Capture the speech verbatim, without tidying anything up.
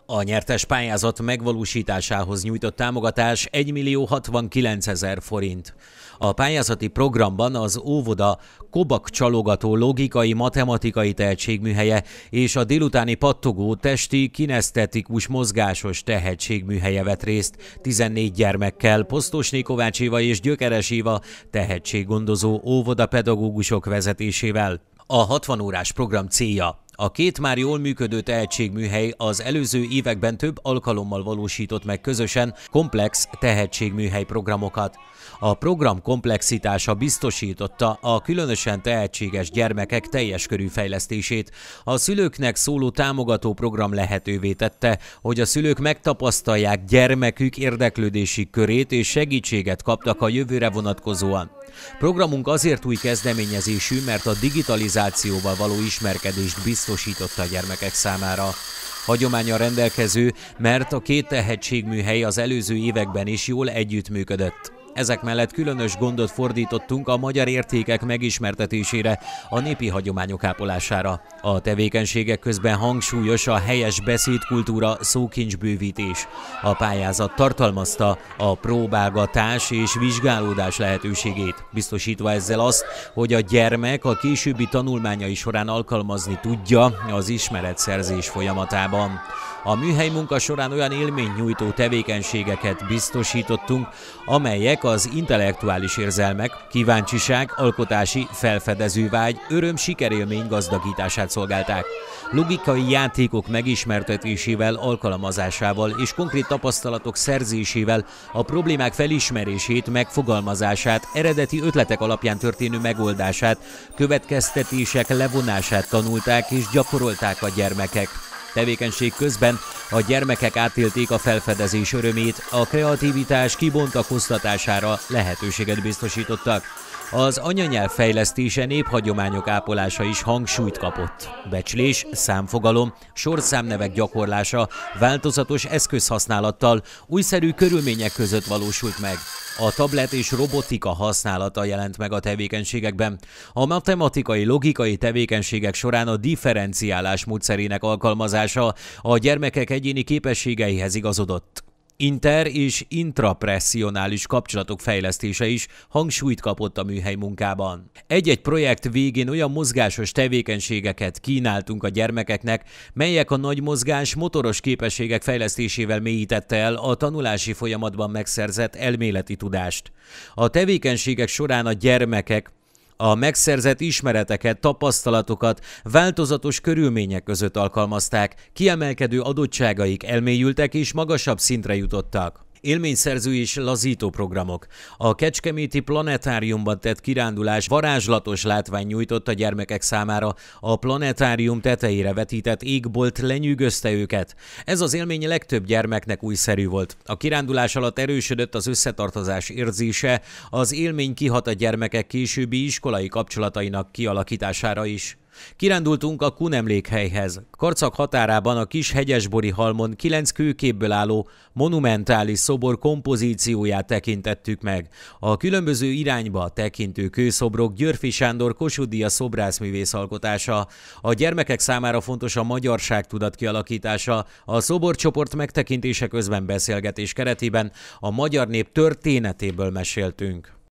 A nyertes pályázat megvalósításához nyújtott támogatás egymillió hatvankilencezer forint. A pályázati programban az óvoda kobak-csalogató logikai matematikai tehetségműhelye és a délutáni pattogó testi kinesztetikus mozgásos tehetségműhelye vett részt tizennégy gyermekkel, Posztosné Kovács Éva és Gyökeres Éva tehetséggondozó óvodapedagógusok vezetésével. A hatvan órás program célja: a két már jól működő tehetségműhely az előző években több alkalommal valósított meg közösen komplex tehetségműhely programokat. A program komplexitása biztosította a különösen tehetséges gyermekek teljes körű fejlesztését. A szülőknek szóló támogató program lehetővé tette, hogy a szülők megtapasztalják gyermekük érdeklődési körét és segítséget kaptak a jövőre vonatkozóan. Programunk azért új kezdeményezésű, mert a digitalizációval való ismerkedést biztosította a gyermekek számára. Hagyománnyal rendelkező, mert a két tehetségműhely az előző években is jól együttműködött. Ezek mellett különös gondot fordítottunk a magyar értékek megismertetésére, a népi hagyományok ápolására. A tevékenységek közben hangsúlyos a helyes beszédkultúra, szókincsbővítés. A pályázat tartalmazta a próbálgatás és vizsgálódás lehetőségét, biztosítva ezzel azt, hogy a gyermek a későbbi tanulmányai során alkalmazni tudja az ismeretszerzés folyamatában. A műhely munka során olyan élménynyújtó tevékenységeket biztosítottunk, amelyek az intellektuális érzelmek, kíváncsiság, alkotási, felfedező vágy, öröm, sikerélmény gazdagítását szolgálták. Logikai játékok megismertetésével, alkalmazásával és konkrét tapasztalatok szerzésével a problémák felismerését, megfogalmazását, eredeti ötletek alapján történő megoldását, következtetések levonását tanulták és gyakorolták a gyermekek. Tevékenység közben a gyermekek átélték a felfedezés örömét, a kreativitás kibontakoztatására lehetőséget biztosítottak. Az anyanyelv fejlesztése, néphagyományok ápolása is hangsúlyt kapott. Becslés, számfogalom, sorszámnevek gyakorlása változatos eszközhasználattal, újszerű körülmények között valósult meg. A tablet és robotika használata jelent meg a tevékenységekben. A matematikai, logikai tevékenységek során a differenciálás módszerének alkalmazása a gyermekek egyéni képességeihez igazodott. Inter- és intrapresszionális kapcsolatok fejlesztése is hangsúlyt kapott a műhely munkában. Egy-egy projekt végén olyan mozgásos tevékenységeket kínáltunk a gyermekeknek, melyek a nagy mozgás motoros képességek fejlesztésével mélyítette el a tanulási folyamatban megszerzett elméleti tudást. A tevékenységek során a gyermekek a megszerzett ismereteket, tapasztalatokat változatos körülmények között alkalmazták, kiemelkedő adottságaik elmélyültek és magasabb szintre jutottak. Élményszerző és lazító programok. A kecskeméti planetáriumban tett kirándulás varázslatos látvány nyújtott a gyermekek számára, a planetárium tetejére vetített égbolt lenyűgözte őket. Ez az élmény legtöbb gyermeknek újszerű volt. A kirándulás alatt erősödött az összetartozás érzése, az élmény kihat a gyermekek későbbi iskolai kapcsolatainak kialakítására is. Kirándultunk a Kun emlékhelyhez. Karcag határában a kis hegyesbori halmon kilenc kőképből álló monumentális szobor kompozícióját tekintettük meg. A különböző irányba tekintő kőszobrok Györffy Sándor Kossuth-díjas szobrászművész alkotása. A gyermekek számára fontos a magyarságtudat kialakítása. A szoborcsoport megtekintése közben beszélgetés keretében a magyar nép történetéből meséltünk.